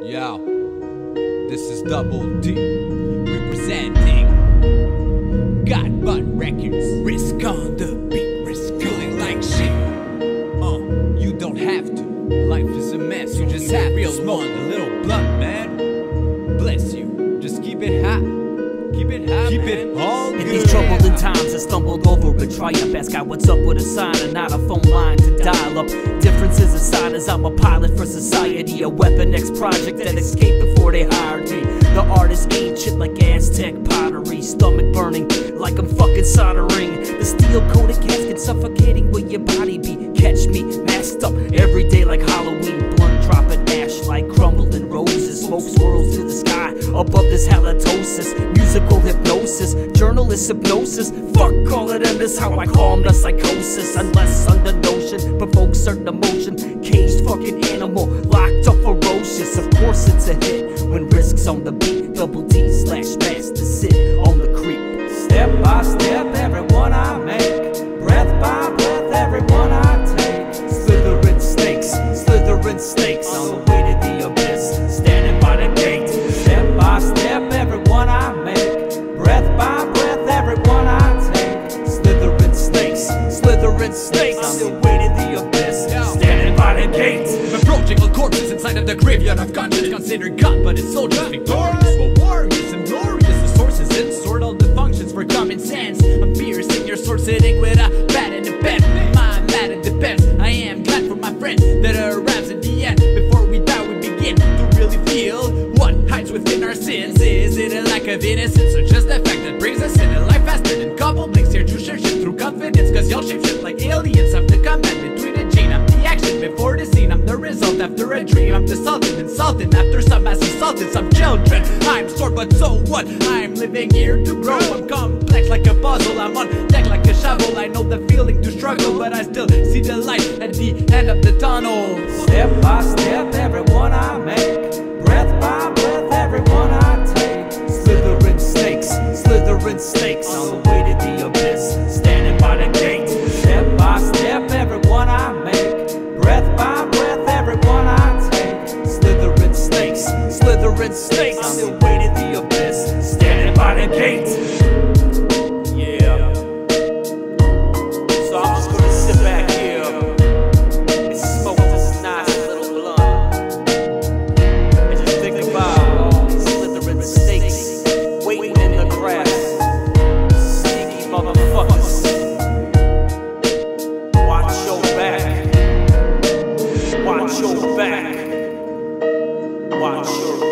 Yo, this is Double D representing God Bun Records. Risk on the beat, risk feeling like shit. You don't have to. Life is a mess, you just have to smoke a little blunt, man. Bless you, just keep it hot. Keep it hot, keep it all good. In these troubling times I stumbled over a triumph. Ask God what's up with a sign and not a phone line to dial up. Differences aside, as I'm a pilot for society, a Weapon X project that escaped before they hired me. The art is ancient like Aztec pottery, stomach burning like I'm fucking soldering. The steel coated casket suffocating where your body be. Catch me masked up every day like Halloween. Blunt dropping ash like crumbling roses. Smoke swirls to the sky above this halitosis. Musical hypnosis, journalist hypnosis. Fuck all of them, this how I calm the psychosis. Unless under notion provokes certain emotion. Caged fucking animal, locked up ferocious. Of course it's a hit when risks on the beat. Double D /MastACID on the creep. Step by step, everyone I make. Breath by breath, everyone I take. Slithering snakes on the way to the abyss. Standing by the gate. Step by step, everyone I make. Breath by breath, everyone I take. Slithering snakes on the way to the abyss. Standing by the gate. Approaching all corpses inside of the graveyard of conscience. Considered God, but it's soldiers victorious. Well, warriors and glorious. The sources and sort all the functions for common sense. I'm fierce in your sword sitting with a bat in the pen. My mad in defense. I am glad for my friend that arrives at the end. Before we die, we begin to really feel what hides within our sins. Is it a lack of innocence or just the fact that brings us in a life faster than couple blinks here to share shit through confidence? Cause y'all shape shit like aliens. I'm the command between a gene. I'm the action before the scene. I'm the result after a dream. I'm the sultan insulting after some mass assaulted some children. I'm sore, but so what? I'm living here to grow. I'm complex like a puzzle. I'm on deck like a shovel. I know the feeling to struggle, but I still see the light at the end of the tunnel. Step by step, everyone I make. Breath by breath, everyone I take. Slithering snakes on the way to the abyss. Standing by the gate. Step by step, everyone I make. Breath by breath, everyone I take. Slithering snakes on the way to the abyss. Standing by the gate. Yeah. So I'm just gonna sit back here and smoke this nice little blunt and just think about all these slithering snakes waiting in the grass. Sneaky motherfuckers. Watch your back. Watch your back. Watch your back.